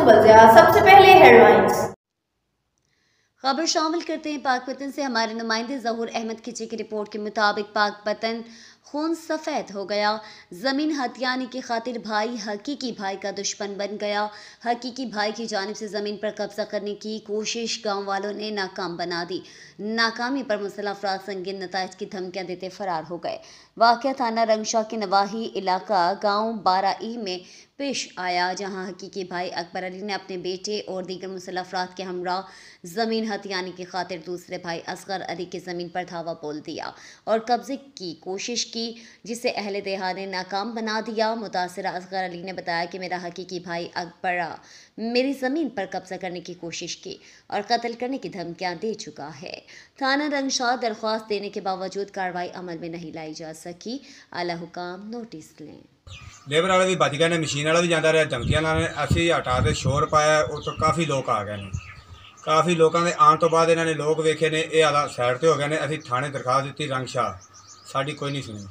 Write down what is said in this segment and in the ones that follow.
वज़िया। सबसे पहले हेडलाइंस। खबर शामिल करते हैं पाकपतन से। हमारे नुमाइंदे ज़हूर अहमद खिची की रिपोर्ट के मुताबिक पाकपतन खून सफ़ेद हो गया। ज़मीन हथियाने की खातिर भाई हकीकी भाई का दुश्मन बन गया। हकीकी भाई की जानिब से ज़मीन पर कब्जा करने की कोशिश गाँव वालों ने नाकाम बना दी। नाकामी पर मुसल्लह अफराद संगीन नताइज की धमकियाँ देते फरार हो गए। वाक़या थाना रंगशाह के नवाही इलाका गाँव 12 में पेश आया, जहां हकीकी भाई अकबर अली ने अपने बेटे और दीगर मुसल्लह अफराद के हमरा ज़मीन हथियाने की खातिर दूसरे भाई असगर अली की ज़मीन पर धावा बोल दिया और कब्जे की कोशिश की, जिसे अहले देहात ने नाकाम बना दिया। मुतासिरा असगर अली ने बताया कि मेरा हकीकी भाई अकबर मेरी ज़मीन पर कब्जा करने की कोशिश की और कत्ल करने की धमकियां दे चुका है। थाना रंगशाह दरख्वास्त देने के बावजूद कार्रवाई अमल में नहीं लाई जा सकी। आला हुकाम नोटिस लें। लेबर वाले भी बच गए ने, मशीन वाला भी जाता रहा, धमकियां लाने असी हटा के शोर पाया। उस काफ़ी लोग आ गए हैं। काफ़ी लोगों के आने तो बाद इन्होंने लोग वेखे ने, ये आला साइड से हो गए ने। असी थाने दरखास्त दी रंगशाह, साड़ी कोई नहीं सुनी।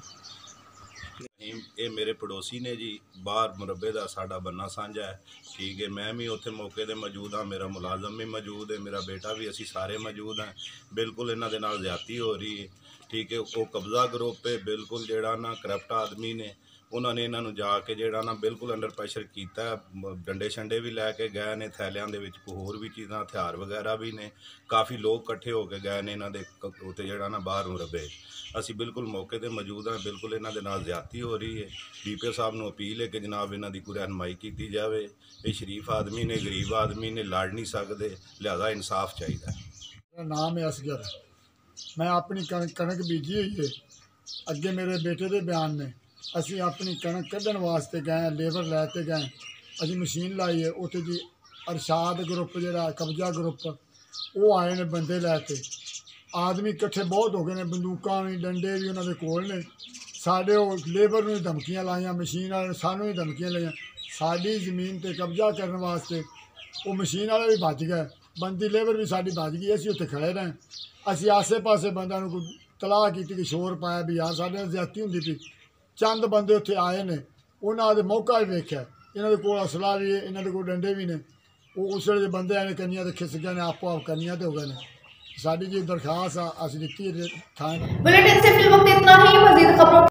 ये मेरे पड़ोसी ने जी, बाहर मुरब्बे का साडा बन्ना सांझा है, ठीक है। मैं भी उत्थे मौके पर मौजूद हाँ, मेरा मुलाजम भी मौजूद है, मेरा बेटा भी, असी सारे मौजूद हैं। बिल्कुल इन्हां दे नाल ज़्यादती हो रही है, ठीक है। वो कब्जा ग्रुप है बिल्कुल, जेड़ा ना करप्ट आदमी ने, उन्होंने इन्हों जाके जेड़ा ना बिल्कुल अंडर प्रैशर किया। डंडे शंडे भी लैके गए ने, थैलियां दे विच होर भी चीज़ां हथियार वगैरह भी ने। काफ़ी लोग कट्ठे होके गए ने इन्हों दे उत्ते जेड़ा ना बाहर मुरब्बे। असी बिल्कुल मौके पर मौजूद हाँ, बिल्कुल इन्हों दे नाल ज़्यादती हो रही है। DPO साहब नूं अपील है कि जनाब इन्हों की कोई रहनुमाई की जाए। ये शरीफ आदमी ने, गरीब आदमी ने, लड़ नहीं सकते, लिहाजा इंसाफ चाहिए। मेरा नाम है असगर, मैं अपनी कणक बीजी हुई है। अगे मेरे बेटे के बयान ने असी अपनी कणक कढ़न वास्ते गए, लेबर लैके गए, असी मशीन लाई है। उत्थे जी अरशाद ग्रुप जिहड़ा कब्जा ग्रुप वो आए ने, बंदे लैके आदमी कट्ठे बहुत हो गए ने, बंदूकां भी डंडे भी उन्होंने कोल ने। साढ़े लेबर नूं धमकियां लाइयां, मशीन वाले सानूं भी धमकियां लाइयां। साड़ी ज़मीन पर कब्जा करने वास्ते वो मशीन वाले भी भज गए, बंदी लेबर भी साड़ी भज गई। असीं उत्थे खड़े रहे, असीं आसे पासे बंदा नूं कोई तलाह की कि शोर पाया भी यार साढ़े नाल ज़्यादती हुंदी पई। चंद बंदे उत्थे आए ने, उन्हां दे मौका भी वेख्या, इन्हां दे कोल असला भी है, इन्हां दे कोल डंडे भी ने। वो उस वेले दे बंदे आए ने, कन्नियां ते खिस गए ने, आपो आप कन्नियां ते हो गए ने। साड़ी जी दरखास्त असीं दित्ती है थाने। बुलेटिन से फिलहाल इतना ही। मज़ीद खबरों